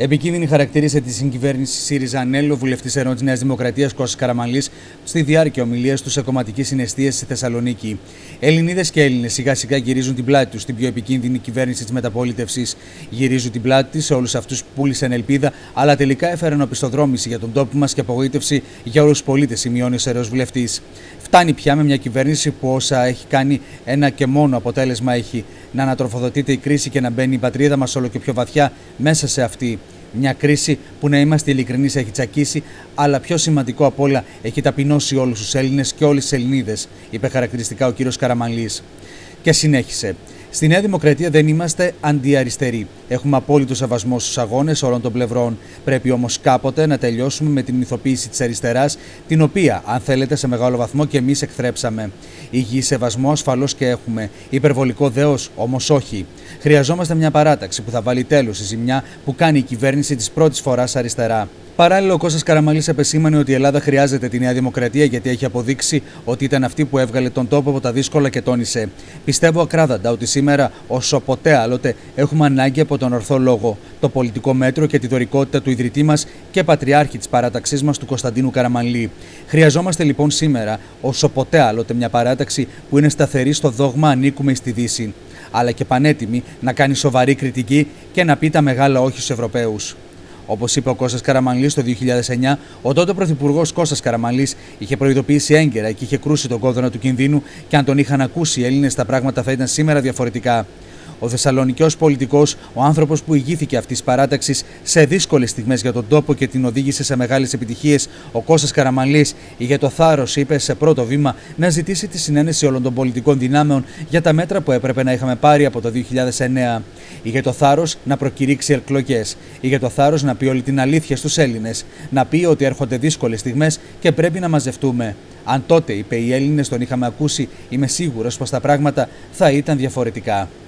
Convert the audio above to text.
Επικίνδυνη χαρακτήρισε τη συγκυβέρνηση ΣΥΡΙΖΑ-ΑΝΕΛ ο βουλευτής ΕΡΟ της Νέας Δημοκρατίας Κώστας Καραμανλής στη διάρκεια ομιλίας του σε κομματική συναισθίαση στη Θεσσαλονίκη. Ελληνίδες και Έλληνες σιγά-σιγά γυρίζουν την πλάτη τους στην πιο επικίνδυνη κυβέρνηση της μεταπολίτευσης. Γυρίζουν την πλάτη της σε όλους αυτούς που πούλησαν ελπίδα, αλλά τελικά έφεραν οπισθοδρόμηση για τον τόπο μας και απογοήτευση για όλους τους πολίτες, σημειώνει ο ΣΕΡΕΟΣ βουλευτής. Φτάνει πια με μια κυβέρνηση που όσα έχει κάνει ένα και μόνο αποτέλεσμα έχει: να ανατροφοδοτείται η κρίση και να μπαίνει η πατρίδα μας όλο και πιο βαθιά μέσα σε αυτή. Μια κρίση που, να είμαστε ειλικρινείς, έχει τσακίσει, αλλά πιο σημαντικό απ' όλα έχει ταπεινώσει όλους τους Έλληνες και όλες τις Ελληνίδες, είπε χαρακτηριστικά ο κύριος Καραμανλής. Και συνέχισε: στη Νέα Δημοκρατία δεν είμαστε αντιαριστεροί. Έχουμε απόλυτο σεβασμό στους αγώνες όλων των πλευρών. Πρέπει όμως κάποτε να τελειώσουμε με την μυθοποίηση της αριστεράς, την οποία, αν θέλετε, σε μεγάλο βαθμό και εμείς εκθρέψαμε. Υγιή σεβασμό ασφαλώς και έχουμε. Υπερβολικό δέος όμως όχι. Χρειαζόμαστε μια παράταξη που θα βάλει τέλος στη ζημιά που κάνει η κυβέρνηση της πρώτης φοράς αριστερά. Παράλληλα, ο Κώστας Καραμανλής επεσήμανε ότι η Ελλάδα χρειάζεται τη Νέα Δημοκρατία γιατί έχει αποδείξει ότι ήταν αυτή που έβγαλε τον τόπο από τα δύσκολα και τόνισε: πιστεύω ακράδαντα ότι σήμερα, όσο ποτέ άλλοτε, έχουμε ανάγκη από τον ορθό λόγο, το πολιτικό μέτρο και τη δωρικότητα του ιδρυτή μας και πατριάρχη της παράταξής μας, του Κωνσταντίνου Καραμανλή. Χρειαζόμαστε λοιπόν σήμερα, όσο ποτέ άλλοτε, μια παράταξη που είναι σταθερή στο δόγμα «Ανήκουμε στη Δύση», αλλά και πανέτοιμη να κάνει σοβαρή κριτική και να πει τα μεγάλα όχι στους Ευρωπαίους. Όπως είπε ο Κώστας Καραμανλής το 2009, ο τότε πρωθυπουργός Κώστας Καραμανλής είχε προειδοποιήσει έγκαιρα και είχε κρούσει τον κόδωνα του κινδύνου, και αν τον είχαν ακούσει οι Έλληνες, τα πράγματα θα ήταν σήμερα διαφορετικά. Ο Θεσσαλονικιός πολιτικός, ο άνθρωπος που ηγήθηκε αυτής της παράταξης σε δύσκολες στιγμές για τον τόπο και την οδήγησε σε μεγάλες επιτυχίες, ο Κώστας Καραμανλής, είχε το θάρρος, είπε, σε πρώτο βήμα να ζητήσει τη συνένεση όλων των πολιτικών δυνάμεων για τα μέτρα που έπρεπε να είχαμε πάρει από το 2009. Είχε το θάρρος να προκηρύξει εκλογές. Είχε το θάρρος να πει όλη την αλήθεια στους Έλληνες. Να πει ότι έρχονται δύσκολες στιγμές και πρέπει να μαζευτούμε. Αν τότε, είπε, οι Έλληνες τον είχαμε ακούσει, είμαι σίγουρος πως τα πράγματα θα ήταν διαφορετικά.